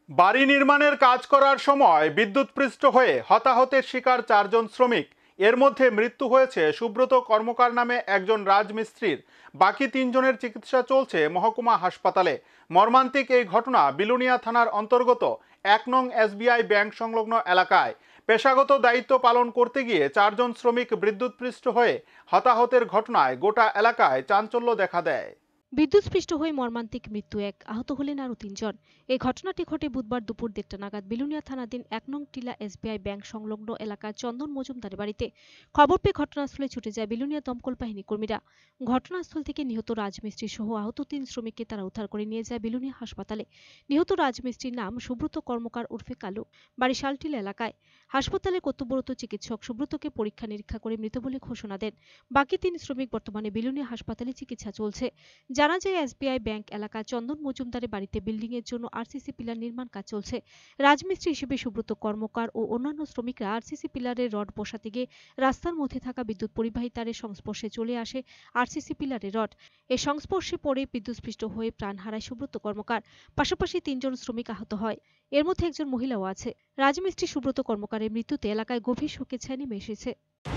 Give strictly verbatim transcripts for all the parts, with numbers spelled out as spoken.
বাড়ি নির্মাণের কাজ করার সময় বিদ্যুৎপৃষ্ট হয়ে হতাহতের শিকার চারজন শ্রমিক। এর মধ্যে মৃত্যু হয়েছে সুব্রত কর্মকার নামে একজন রাজমিস্ত্রির। বাকি তিনজনের চিকিৎসা চলছে মহকুমা হাসপাতালে। মর্মান্তিক এই ঘটনা বিলুনিয়া থানার অন্তর্গত এক নং এসবিআই ব্যাংক সংলগ্ন এলাকায়। পেশাগত দায়িত্ব পালন করতে গিয়ে চারজন শ্রমিক বিদ্যুৎপৃষ্ট হয়ে হতাহতের ঘটনায় গোটা এলাকায় চাঞ্চল্য দেখা দেয়। বিদ্যুৎস্পৃষ্ট হয়ে মর্মান্তিক মৃত্যু এক, আহত হলেন আরও তিনজন। এই ঘটনাটি ঘটে বুধবার দুপুর দেড়টা নাগাদ বিলুনিয়া থানাধীন এক নং টিলা এসবিআই ব্যাংক সংলগ্ন এলাকার চন্দন মজুমদারের বাড়িতে। খবর পেয়ে ঘটনাস্থলে ছুটে যায় বিলুনিয়া দমকল বাহিনী কর্মীরা। ঘটনাস্থল থেকে নিহত রাজমিস্ত্রি সহ আহত তিন শ্রমিককে তারা উদ্ধার করে নিয়ে যায় বিলুনিয়া হাসপাতালে। নিহত রাজমিস্ত্রির নাম সুব্রত কর্মকার উর্ফে কালু, বাড়ি শালটিলা এলাকায়। হাসপাতালে কর্তব্যরত চিকিৎসক সুব্রতকে পরীক্ষা নিরীক্ষা করে মৃত বলে ঘোষণা দেন। বাকি তিন শ্রমিক বর্তমানে বিলুনিয়া হাসপাতালে চিকিৎসা চলছে। জানা যায় এসবিআই ব্যাংক এলাকা চন্দন মজুমদারের বাড়িতে বিল্ডিং এর জন্য আরসিসি পিলার নির্মাণ কাজ চলছে। রাজমিস্ত্রি হিসেবে সুব্রত কর্মকার ও অন্যান্য শ্রমিকরা আরসিসি পিলারের রড বসাতে গিয়ে রাস্তার মধ্যে থাকা বিদ্যুৎ পরিবাহী তারের সংস্পর্শে চলে আসে আরসিসি পিলারের রড। এই সংস্পর্শে পড়ে বিদ্যুৎস্পৃষ্ট হয়ে প্রাণ হারায় সুব্রত কর্মকার। পাশাপাশি তিনজন শ্রমিক আহত হয়, এর মধ্যে একজন মহিলাও আছে। রাজমিস্ত্রি সুব্রত কর্মকারের মৃত্যুতে এলাকায় গভীর শোকের ছায়া নেমে এসেছে।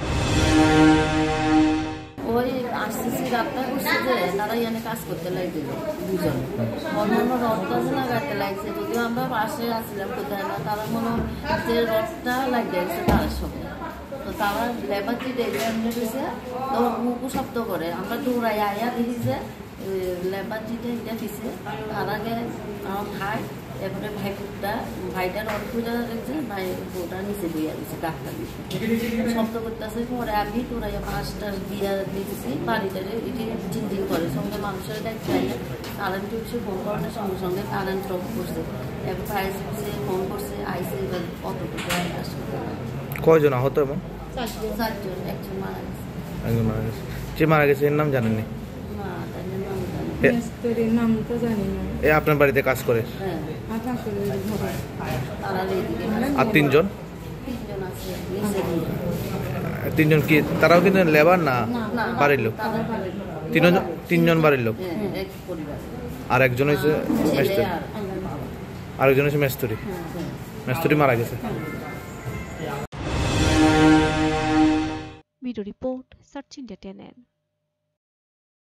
ওই আরসিসি রাতটা করছে যে তারা এখানে কাজ করতে লাগছিল দুজন, অন্যান্য রড গাছ লাগাতে লাগছে। যদিও আমরা পাশে আসছিলাম কোথায় না, তারা মনে যে রডটা লাগিয়ে গেছে তার সঙ্গে। তো তারা লেবার চিটে এমনি গেছে, তো মুখও শব্দ করে। আমরা দৌড়াই আয়া দেখি যে লেবার চিটে এটা দিছে। তার আগে আমার ভাই, এরপরে ভাইটা ভাইটার রড খুঁজে দেখছে, ভাই বউটা নিচে বইয়া দিচ্ছে ডাক্তার শব্দ করতেছে। পরে আমি তোরা পাঁচটা দিয়া দিতেছি বাড়িটারে, এটি চিনচিন করে। সঙ্গে মানুষের দেখাই কারেন্ট উঠছে, ফোন করানোর সঙ্গে সঙ্গে কারেন্ট অফ করছে। এবার ফায়ার সার্ভিসে ফোন করছে, আইসে এবার অতটুকু আসবে। কয়জন আহত? এবং চারজন, একজন মারা গেছে। একজন মারা গেছে। যে মারা গেছে এর নাম জানেননি? না, তাদের নাম জানি না। নাম তো জানি না। এ আপনার বাড়িতে কাজ করে? হ্যাঁ। তারা আর তিনজন? তিনজন আছে নিচে। তিনজন কি তারাও কিন্তু লেবার না বাড়ির লোক? তিনজন তিনজন বাড়ির লোক, আর একজন হয়েছে মেস্তুরি। আরেকজন হয়েছে মেস্তুরি। মেস্তুরি মারা গেছে। Video report search India ten.